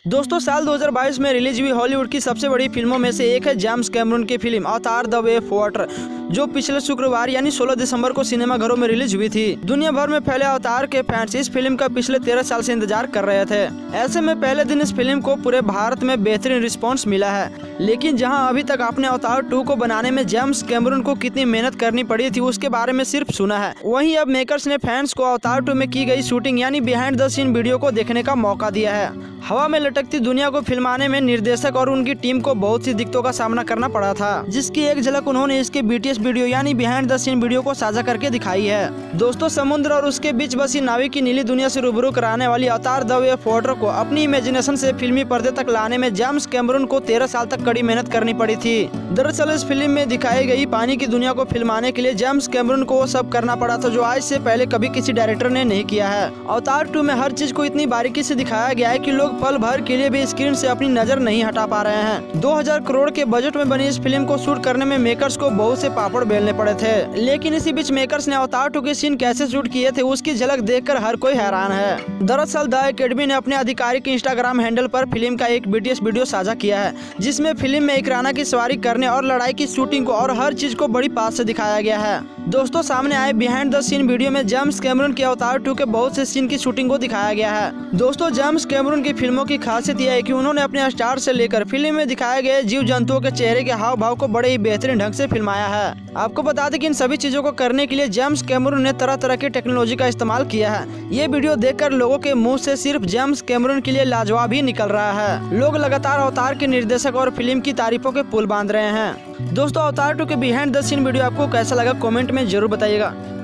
दोस्तों साल 2022 में रिलीज हुई हॉलीवुड की सबसे बड़ी फिल्मों में से एक है जेम्स कैमरून की film Avatar the way of water, जो पिछले शुक्रवार यानी 16 दिसंबर को सिनेमाघरों में रिलीज हुई थी। दुनिया भर में फैले अवतार के फैंस इस फिल्म का पिछले 13 साल से इंतजार कर रहे थे। ऐसे में पहले दिन इस फिल्म को पूरे भारत में बेहतरीन रिस्पांस मिला है। लेकिन जहां अभी तक आपने अवतार 2 को बनाने में जेम्स कैमरून को कितनी मेहनत करनी पड़ी थी उसके बारे में सिर्फ सुना है, वहीं अब मेकर्स ने फैंस को अवतार 2 में की गई शूटिंग यानी बिहाइंड द सीन वीडियो को देखने का मौका दिया है। हवा में लटकती दुनिया को फिल्माने में निर्देशक और उनकी टीम को बहुत सी दिक्कतों का सामना करना पड़ा था, जिसकी एक झलक उन्होंने इसके बीटीएस वीडियो यानी बिहाइंड द सीन वीडियो को साझा करके दिखाई है। दोस्तों समुद्र और उसके बीच बसी नाविक की नीली दुनिया से रूबरू कराने वाली अवतार द वे ऑफ वाटर को अपनी इमेजिनेशन से फिल्मी पर्दे तक लाने में जेम्स कैमरून को 13 साल तक कड़ी मेहनत करनी पड़ी थी। दरअसल इस फिल्म में दिखाई गई पानी की दुनिया को फिल्माने के लिए जेम्स कैमरून को वो सब करना पड़ा था जो आज से पहले कभी किसी डायरेक्टर ने नहीं किया है। अवतार 2 में हर चीज को इतनी बारीकी से दिखाया गया है कि लोग पल भर के लिए भी स्क्रीन से अपनी नजर नहीं हटा पा रहे हैं। 2000 करोड़ के बजट में बनी इस फिल्म को शूट करने में मेकर्स को बहुत से पापड़ बेलने पड़े थे, लेकिन इसी बीच मेकर्स ने अवतार 2 के सीन कैसे शूट किए थे उसकी झलक देखकर हर कोई हैरान है। दरअसल द एकेडमी ने अपने आधिकारिक इंस्टाग्राम हैंडल पर फिल्म का एक बीटीएस वीडियो साझा किया है, जिसमें फिल्म में इकराना की सवारी करने और लड़ाई की शूटिंग को और हर चीज को बड़ी पास से दिखाया गया है। दोस्तों सामने आए बिहाइंड द सीन वीडियो में जेम्स कैमरून के अवतार 2 के बहुत से सीन की शूटिंग को दिखाया गया है। दोस्तों जेम्स कैमरून की फिल्मों की खासियत यह है कि उन्होंने अपने स्टार से लेकर फिल्म में दिखाए गए जीव जंतुओं के चेहरे के हाव भाव को बड़े ही बेहतरीन ढंग से फिल्माया है। आपको बता दें कि इन सभी चीजों को करने के लिए जेम्स कैमरून ने तरह तरह की टेक्नोलॉजी का इस्तेमाल किया है। ये वीडियो देखकर लोगों के मुंह से सिर्फ जेम्स कैमरून के लिए लाजवाब ही निकल रहा है। लोग लगातार अवतार के निर्देशक और फिल्म की तारीफों के पुल बांध रहे हैं। दोस्तों अवतार 2 के बिहाइंड द सीन वीडियो आपको कैसा लगा कमेंट में जरूर बताइएगा।